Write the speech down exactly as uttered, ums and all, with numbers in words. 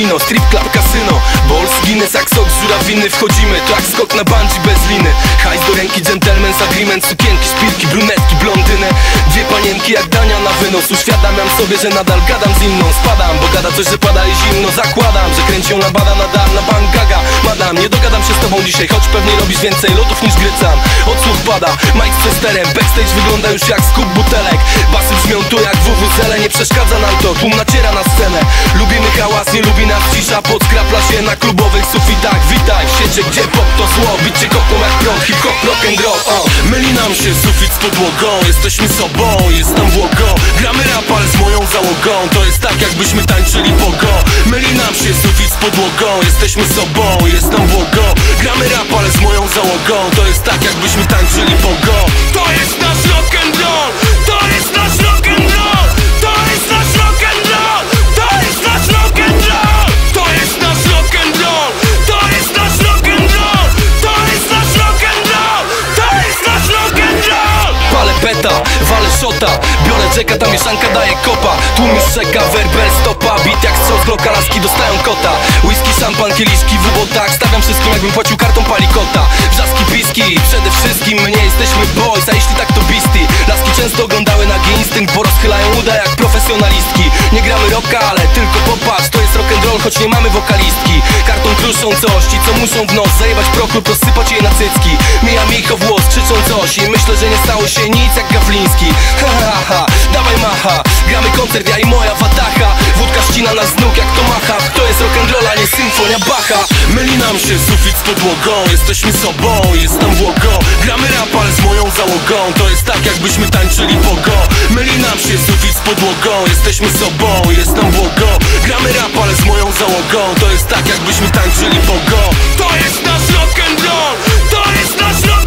kino, strip club, kasyno. Balls, Guinness, jak sok z żurawiny. Wchodzimy, to jak skok na bungee bez liny. Hajs do ręki, gentleman's agreement. Sukienki, szpilki, brunetki, blondynę. Dwie panienki jak dania na wynos. Uświadamiam sobie, że nadal gadam z inną. Spadam, bo gada coś, że pada i zimno. Zakładam, że kręci ją na bada, nadam na bank gaga. Madam, nie dogadam się z tobą dzisiaj, choć pewnie robisz więcej lotów niż grycam. Odsłuch pada, Mike z Chesterem. Backstage wygląda już jak skup butelek. Basy brzmią tu jak W W Z L, nie przeszkadza nam to, tłum naciera na scenę. Lubimy hałas, nie lubi nas cisza. Podskrapla się na klubowych sufitach. Witaj w świecie, gdzie pop to zło. Bicie kopną jak prąd, hip-hop, rock'n'roll. uh. Myli nam się sufit z podłogą. Jesteśmy sobą, jest tam błogo. Gramy rap, ale z moją załogą. To jest tak, jakbyśmy tańczyli pogo. Myli nam się sufit z podłogą. Jesteśmy sobą, jest tam błogo. Gramy rap, ale z moją załogą. To jest tak, jakbyśmy tańczyli pogo. To jest nasz rock'n'roll. To jest nasz rock'n'roll. To jest nasz rock'n'roll. To jest nasz rock'n'roll. To jest nasz rock'n'roll. To jest nasz rock'n'roll. To jest nasz rock'n'roll. To jest nasz rock'n'roll. Palę peta, walę szota. Biorę jacka, ta mieszanka daje kopa. Tłum już czeka, werbel stopa. Beat jak strzał z bloka, laski dostają kota. Whisky, szampan, kieliszki w ubotach. Stawiam wszystko, jakbym płacił kartą palikota. Wrzaski, piski, przede wszystkim my nie jesteśmy boys, a jeśli tak to beastie. Laski często oglądały nagi instynkt, bo rozchylają uda jak profesjonalistki. Nie gramy rocka, ale tylko popatrz, to jest rock'n'roll, choć nie mamy wokalistki. Karton kruszą coś, ci co muszą w nos zajebać proklub, rozsypać jej na cycki. Mijam ich o włos, krzyczą coś i myślę, że nie stało się nic jak Gawliński. Ha ha ha, dawaj macha, gramy koncert, ja i moja watacha. Wódka ścina nas z nóg jak to macha. To jest rock'n'roll, a nie symfonia Bacha. Myli nam się sufit z podłogą. Jesteśmy sobą, jest tam błogo. Gramy rap, ale z moją załogą. To jest tak, jakbyśmy tańczyli pogo. Myli nam się sufit z podłogą. Jesteśmy sobą, jest tam błogo. Gramy rap, ale z moją załogą. To jest tak, jakbyśmy tańczyli pogo. To jest nasz rock'n'roll. To jest nasz rock'n'roll.